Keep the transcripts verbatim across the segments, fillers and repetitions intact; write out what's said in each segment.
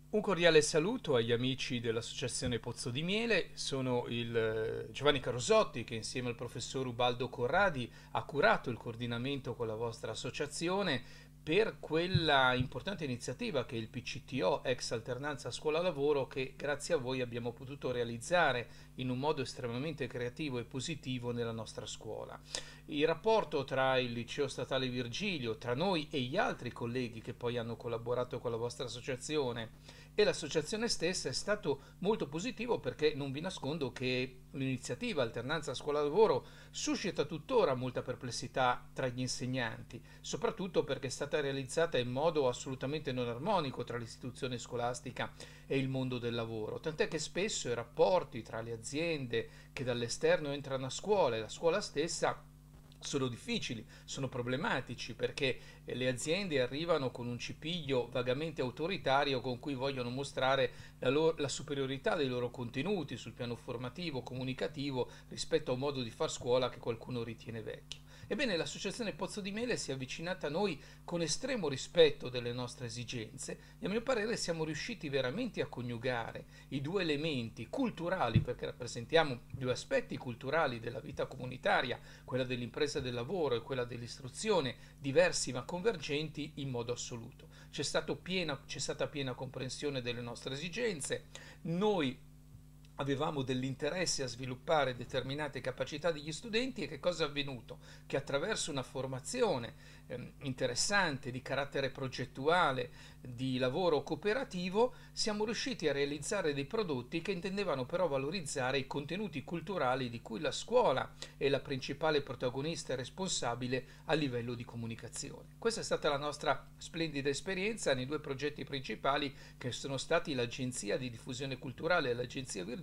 Un cordiale saluto agli amici dell'Associazione Pozzo di Miele, sono il eh, Giovanni Carosotti che insieme al professor Ubaldo Corradi ha curato il coordinamento con la vostra associazione per quella importante iniziativa che è il P C T O, ex alternanza scuola-lavoro, che grazie a voi abbiamo potuto realizzare in un modo estremamente creativo e positivo nella nostra scuola. Il rapporto tra il Liceo Statale Virgilio, tra noi e gli altri colleghi che poi hanno collaborato con la vostra associazione e l'associazione stessa è stato molto positivo, perché non vi nascondo che l'iniziativa Alternanza Scuola-Lavoro suscita tuttora molta perplessità tra gli insegnanti, soprattutto perché è stata realizzata in modo assolutamente non armonico tra l'istituzione scolastica e il mondo del lavoro, tant'è che spesso i rapporti tra le aziende che dall'esterno entrano a scuola e la scuola stessa sono difficili, sono problematici, perché eh, le aziende arrivano con un cipiglio vagamente autoritario con cui vogliono mostrare la, loro, la superiorità dei loro contenuti sul piano formativo, comunicativo, rispetto a un modo di far scuola che qualcuno ritiene vecchio. Ebbene, l'associazione Pozzo di Mele si è avvicinata a noi con estremo rispetto delle nostre esigenze e a mio parere siamo riusciti veramente a coniugare i due elementi culturali, perché rappresentiamo due aspetti culturali della vita comunitaria, quella dell'impresa del lavoro e quella dell'istruzione, diversi ma convergenti in modo assoluto. C'è, stato piena, c'è stata piena comprensione delle nostre esigenze, noi avevamo dell'interesse a sviluppare determinate capacità degli studenti, e che cosa è avvenuto? Che attraverso una formazione eh, interessante di carattere progettuale, di lavoro cooperativo, siamo riusciti a realizzare dei prodotti che intendevano però valorizzare i contenuti culturali di cui la scuola è la principale protagonista e responsabile a livello di comunicazione. Questa è stata la nostra splendida esperienza nei due progetti principali, che sono stati l'Agenzia di Diffusione Culturale e l'Agenzia Virgilio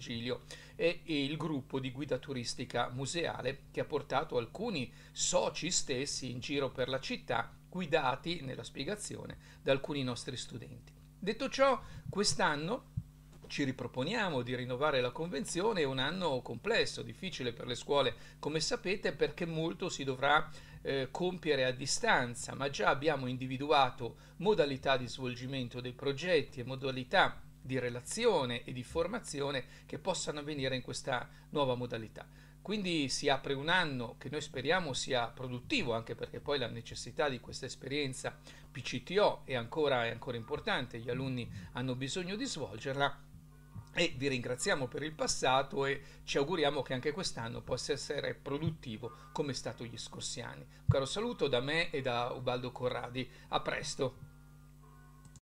e il gruppo di guida turistica museale, che ha portato alcuni soci stessi in giro per la città, guidati nella spiegazione da alcuni nostri studenti. Detto ciò, quest'anno ci riproponiamo di rinnovare la convenzione. È un anno complesso, difficile per le scuole, come sapete, perché molto si dovrà eh, compiere a distanza, ma già abbiamo individuato modalità di svolgimento dei progetti e modalità di relazione e di formazione che possano avvenire in questa nuova modalità. Quindi si apre un anno che noi speriamo sia produttivo, anche perché poi la necessità di questa esperienza P C T O è ancora, è ancora importante, gli alunni hanno bisogno di svolgerla, e vi ringraziamo per il passato e ci auguriamo che anche quest'anno possa essere produttivo come è stato gli scorsi anni. Un caro saluto da me e da Ubaldo Corradi, a presto!